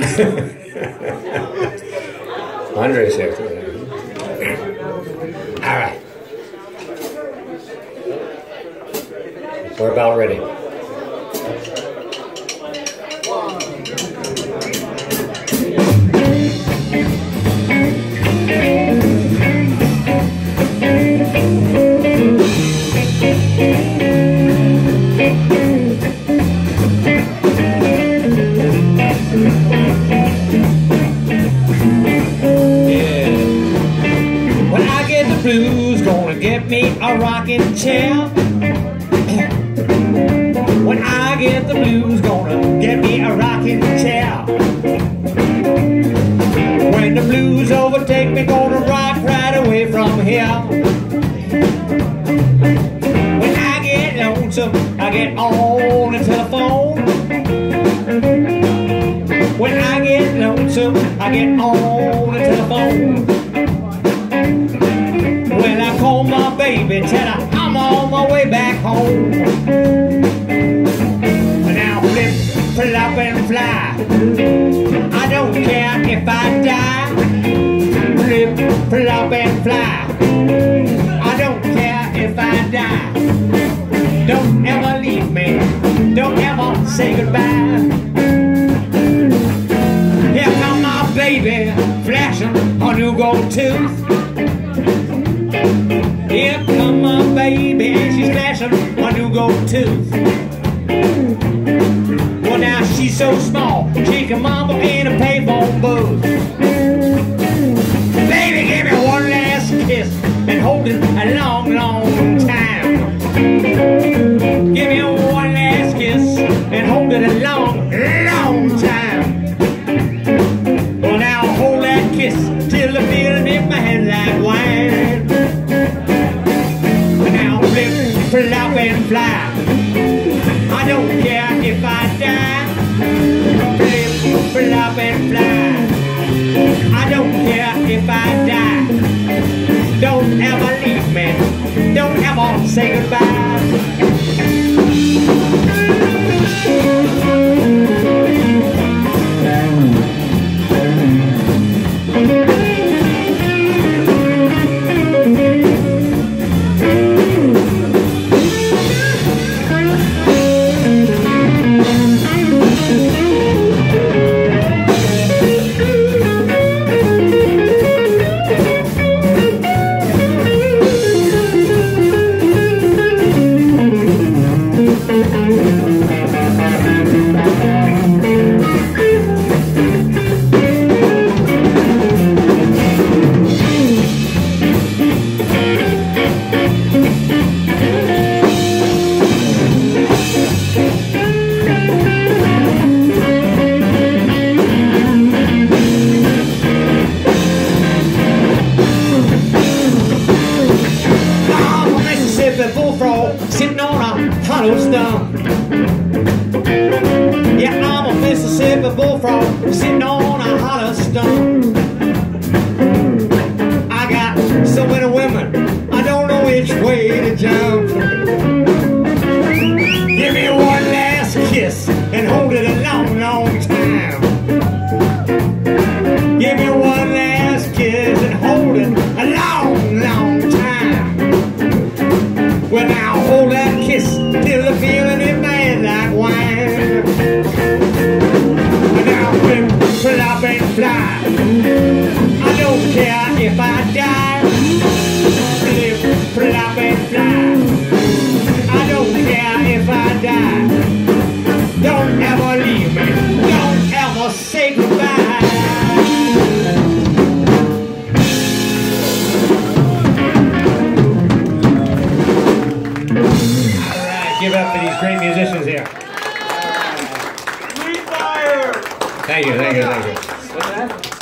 Andre said. All right. We're about ready. Blues gonna get me a rocking chair. When I get the blues, gonna get me a rocking chair. When the blues overtake me, gonna rock right away from here. When I get lonesome, I get on the telephone. When I get lonesome, I get on the telephone. When I call my baby, tell her I'm on my way back home. Now flip, flop and fly, I don't care if I die. Flip, flop and fly, I don't care if I die. Don't ever leave me, don't ever say goodbye. Here come my baby, flashing a new gold tooth. Here come my baby, and she's flashing a new gold tooth. Well, now she's so small, she can mumble in a payphone booth. Baby, give me one last kiss and hold it a long, long time. Give me one last kiss and hold it a long, long time. Well, now hold that kiss till the feeling in my head like wine. Flop and fly, I don't care if I die. Flip, flop and fly, I don't care if I die. Don't ever leave me, don't ever say goodbye. Sitting on a hollow stump. Yeah, I'm a Mississippi bullfrog sitting on a hollow stump. I got so many women, I don't know which way to jump. Give me one last kiss and hold it a long, long time. Give me one last kiss and hold it a long, long time. Well, now hold that kiss till the feeling in my head like wine. Well, now flip, flop and fly, I don't care if I die. Flip, flop and fly, I don't care if I die. Don't ever leave me, don't ever say goodbye. Give it up for these great musicians here. Sweet fire! Thank you, thank you, thank you.